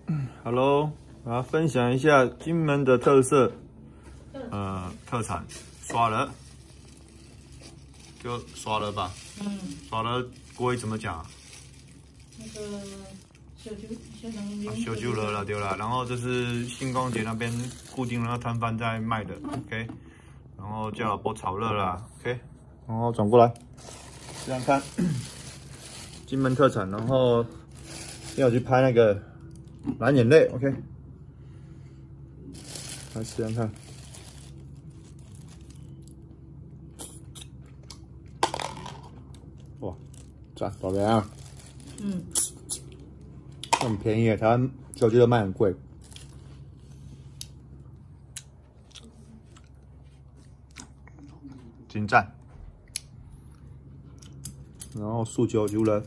Hello， 我要分享一下金门的特色，特产耍了，就耍了吧。耍了国语怎么讲？ 那个小酒了啦，对啦。然后这是星光节那边固定的那摊贩在卖的 ，OK。然后叫老婆炒热啦 ，OK。然后转过来，这样看，金门特产。然后要去拍那个蓝眼泪 ，OK。来试试看。哇，赞，宝贝啊！很便宜，台湾小鸡都卖很贵。真赞。然后素酒就了，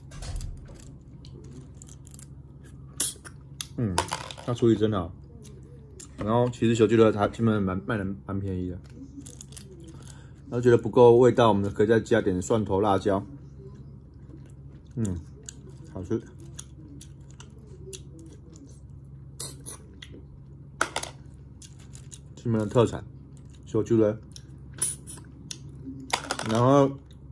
那处理真好。然后其实小鸡的它基本卖的蛮便宜的。然后觉得不够味道，我们可以再加点蒜头、辣椒。好吃。金门的特产，小猪的。然后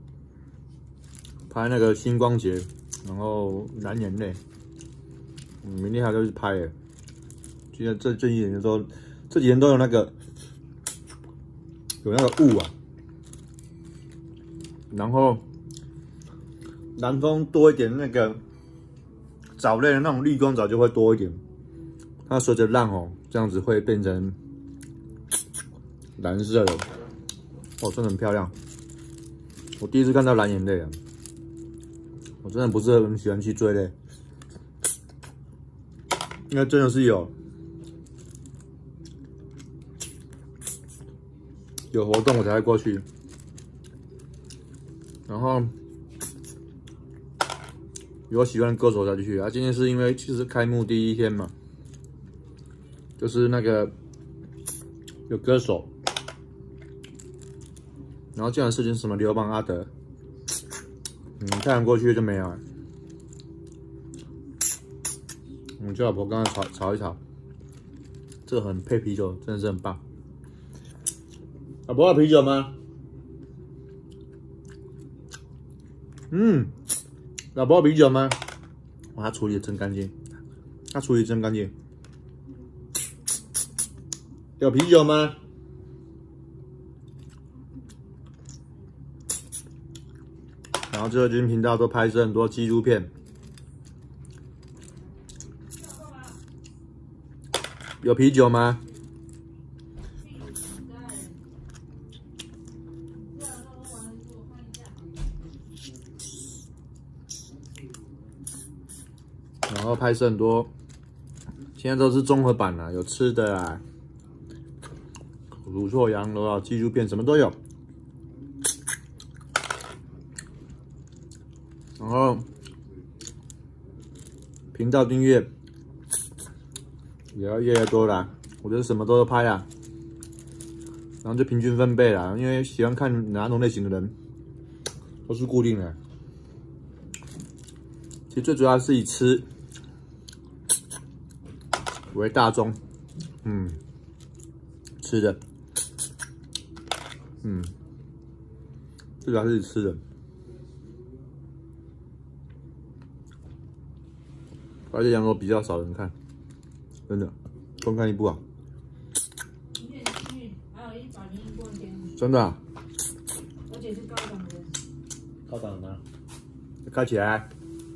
拍那个星光节，然后蓝眼泪，明天还要去拍耶。现在这几年的时候，这几年都有那个雾啊，然后南风多一点，那个藻类的那种绿光藻就会多一点，它随着浪哦，这样子会变成蓝色的，哦，真的很漂亮。我第一次看到蓝眼泪啊，我真的不是很喜欢去追嘞，应该真的是有活动我才会过去，然后有喜欢的歌手才去啊。今天是因为其实开幕第一天嘛，就是那个有歌手。然后这样的事情什么刘邦阿德，太阳过去就没有了。叫老婆刚刚炒一炒，这个很配啤酒，真的是很棒。老婆要啤酒吗？老婆要啤酒吗？哇，他处理的真干净，有啤酒吗？然后最近频道都拍摄很多纪录片，有啤酒吗？然后拍摄很多，现在都是综合版了，有吃的啊，乳错羊肉啊，纪录片什么都有。然后频道订阅也要越来越多啦，我觉得什么都拍啦，然后就平均分配啦，因为喜欢看哪种类型的人都是固定的。其实最主要是以吃为大宗，吃的，最主要是以吃的。而且羊肉比较少人看，真的，多看一部啊！真的、啊， 而且是高档的。 高档的吗？开起来。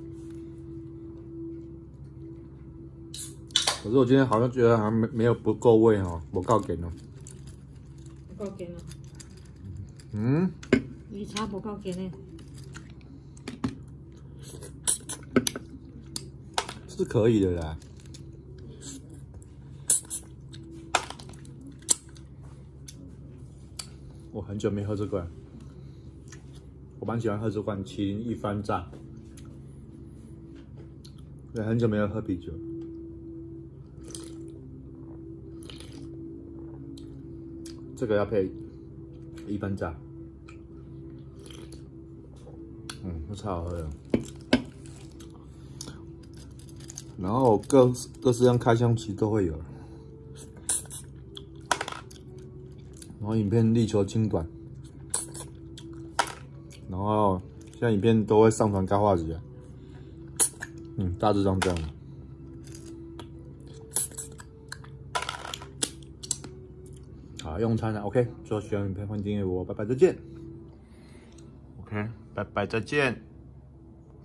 可是我今天好像觉得好像没有不够味哦，不够咸哦。 不够咸哦。你炒不够咸呢？ 是可以的啦。我很久没喝这罐，我蛮喜欢喝这罐麒麟一番炸。对，很久没有喝啤酒。这个要配一番炸，超好喝的。 然后各式样开箱其实都会有。然后影片力求精短，然后现在影片都会上传该画质啊。大致上这样。好，用餐了 ，OK。最后喜欢影片欢迎订阅我，拜拜再见。OK， 拜拜再见。